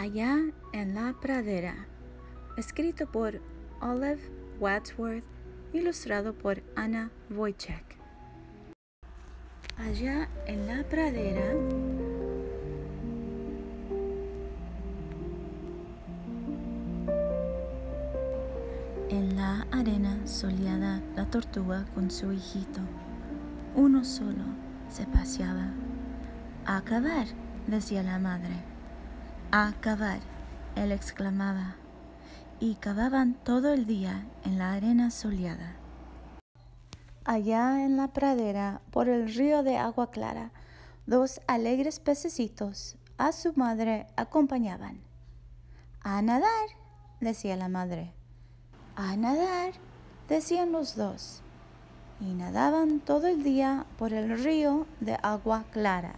Allá en la pradera, escrito por Olive Wadsworth, ilustrado por Anna Wojcik. Allá en la pradera, en la arena soleada, la tortuga con su hijito, uno solo, se paseaba. «A cavar», decía la madre. «A cavar», él exclamaba, y cavaban todo el día en la arena soleada. Allá en la pradera, por el río de agua clara, dos alegres pececitos a su madre acompañaban. «A nadar», decía la madre. «A nadar», decían los dos, y nadaban todo el día por el río de agua clara.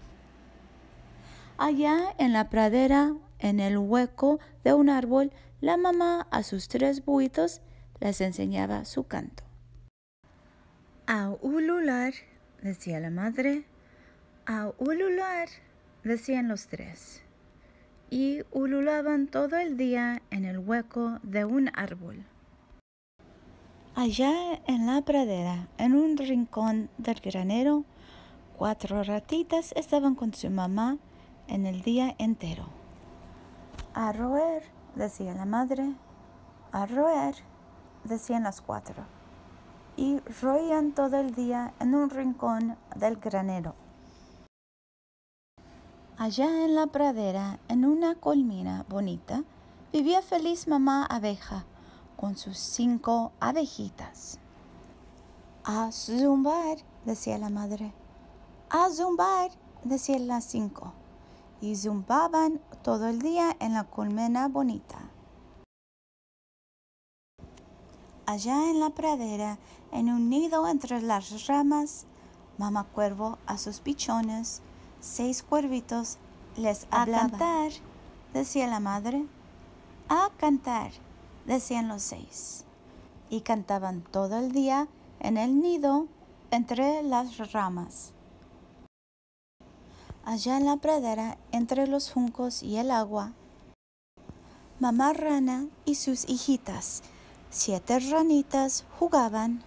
Allá en la pradera, en el hueco de un árbol, la mamá a sus 3 buitos les enseñaba su canto. «A ulular», decía la madre. «A ulular», decían los 3. Y ululaban todo el día en el hueco de un árbol. Allá en la pradera, en un rincón del granero, 4 ratitas estaban con su mamá en el día entero. «A roer», decía la madre. «A roer», decían las 4. Y roían todo el día en un rincón del granero. Allá en la pradera, en una colmena bonita, vivía feliz mamá abeja con sus 5 abejitas. «A zumbar», decía la madre. «A zumbar», decían las 5. Y zumbaban todo el día en la colmena bonita. Allá en la pradera, en un nido entre las ramas, mamá cuervo a sus pichones, 6 cuervitos, les hablaba. «A cantar», decía la madre. «A cantar», decían los 6. Y cantaban todo el día en el nido entre las ramas. Allá en la pradera, entre los juncos y el agua, mamá rana y sus hijitas, 7 ranitas, jugaban.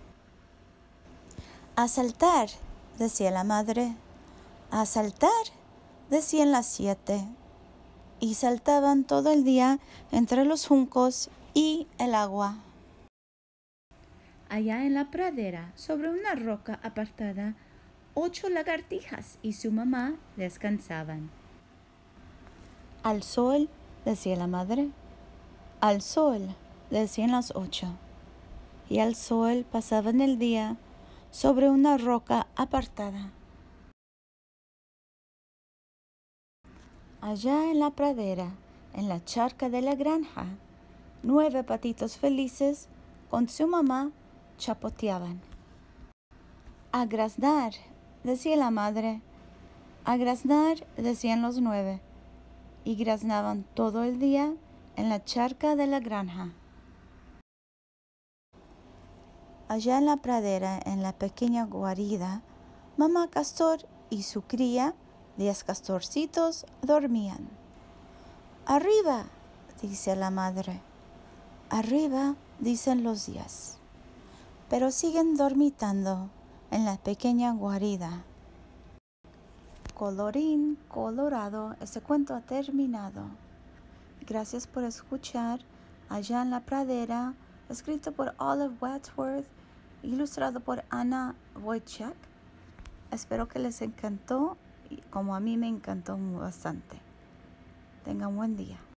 «A saltar», decía la madre. «A saltar», decían las 7. Y saltaban todo el día entre los juncos y el agua. Allá en la pradera, sobre una roca apartada, 8 lagartijas y su mamá descansaban. «Al sol», decía la madre. «Al sol», decían las 8. Y al sol pasaban el día sobre una roca apartada. Allá en la pradera, en la charca de la granja, 9 patitos felices con su mamá chapoteaban. «A graznar», decía la madre. «A graznar», decían los 9, y graznaban todo el día en la charca de la granja. Allá en la pradera, en la pequeña guarida, mamá castor y su cría, 10 castorcitos, dormían. «Arriba», dice la madre. «Arriba», dicen los 10. Pero siguen dormitando en la pequeña guarida. Colorín colorado, este cuento ha terminado. Gracias por escuchar Allá en la pradera, escrito por Olive Wadsworth, ilustrado por Anna Wojcik. Espero que les encantó, como a mí me encantó bastante. Tengan buen día.